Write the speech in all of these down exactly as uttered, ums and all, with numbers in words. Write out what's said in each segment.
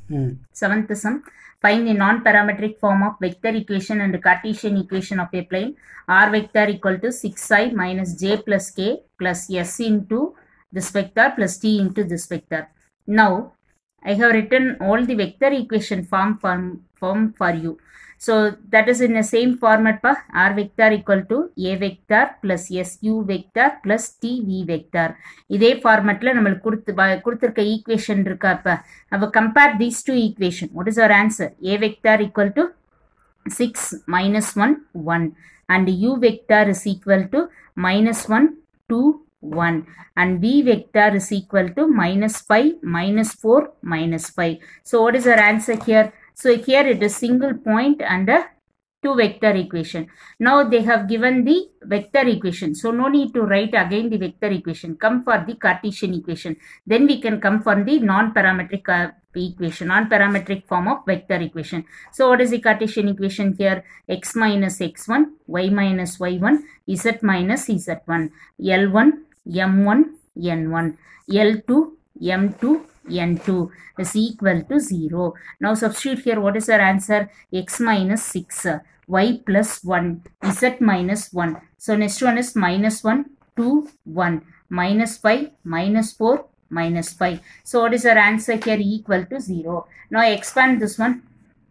Mm. Seventh sum. Find the non-parametric form of vector equation and Cartesian equation of a plane. R vector equal to six i minus j plus k plus s into this vector plus t into this vector. Now, I have written all the vector equation form, form, form for you. So, that is in the same format. Pa. R vector equal to a vector plus su vector plus tv vector. இதே ஃபார்மேட்ல நம்மளுக்கு கொடுத்து கொடுத்திருக்க equation இருக்கா இப்ப நம்ம compare these two equation. What is our answer? A vector equal to six minus one one and u vector is equal to minus one two one and v vector is equal to minus five minus four minus five. So what is our answer here? So here it is single point and a two vector equation. Now they have given the vector equation. So no need to write again the vector equation. Come for the Cartesian equation. Then we can come for the non-parametric uh, equation, non-parametric form of vector equation. So what is the Cartesian equation here? X minus x one, y minus y one, z minus z one, L one, m one, n one, L two, m two, n two is equal to zero. Now substitute here. What is our answer? X minus six, y plus one, z minus one. So next one is minus one, two, one, minus five, minus four, minus five. So what is our answer here? Equal to zero. Now expand this one.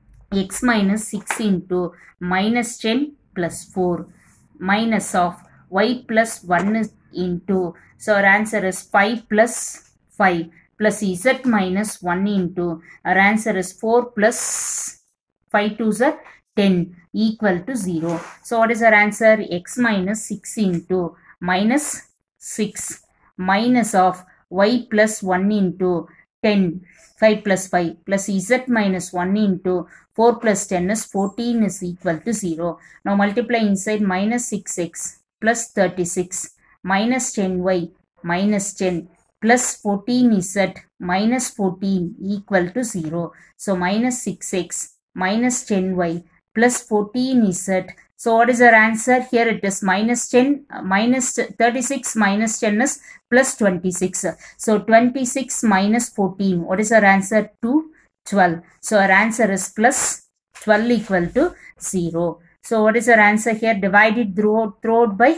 X minus six into minus ten plus four minus of y plus one is into. So our answer is five plus five plus z minus one into. Our answer is four plus five twos are ten equal to zero. So what is our answer? X minus six into minus six minus of y plus one into ten, five plus five plus z minus one into four plus ten is fourteen is equal to zero. Now multiply inside minus six x plus thirty-six minus ten y minus ten plus fourteen z minus fourteen equal to zero. So minus six x minus ten y plus fourteen z. So what is our answer? Here it is minus ten, uh, minus thirty-six minus ten is plus twenty-six. So twenty-six minus fourteen. What is our answer? two, twelve. So our answer is plus twelve equal to zero. So what is our answer here? Divided throughout, throughout by.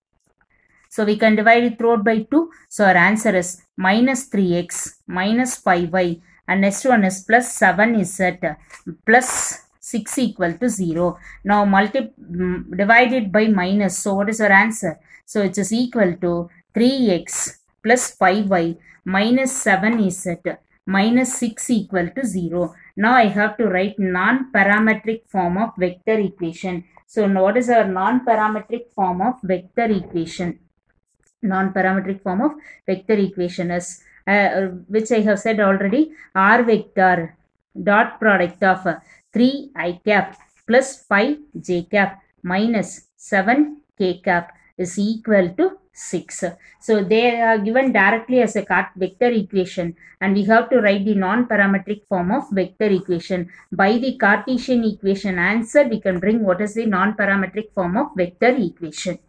So we can divide it throughout by two. So our answer is minus three x minus five y and next one is plus seven z plus six equal to zero. Now multi divided by minus. So what is our answer? So it is equal to three x plus five y minus seven z minus six equal to zero. Now I have to write non-parametric form of vector equation. So what is our non-parametric form of vector equation? Non-parametric form of vector equation is uh, which I have said already. R vector dot product of uh, three i cap plus five j cap minus seven k cap is equal to six. So they are given directly as a vector equation and we have to write the non-parametric form of vector equation. By the Cartesian equation answer we can bring what is the non-parametric form of vector equation.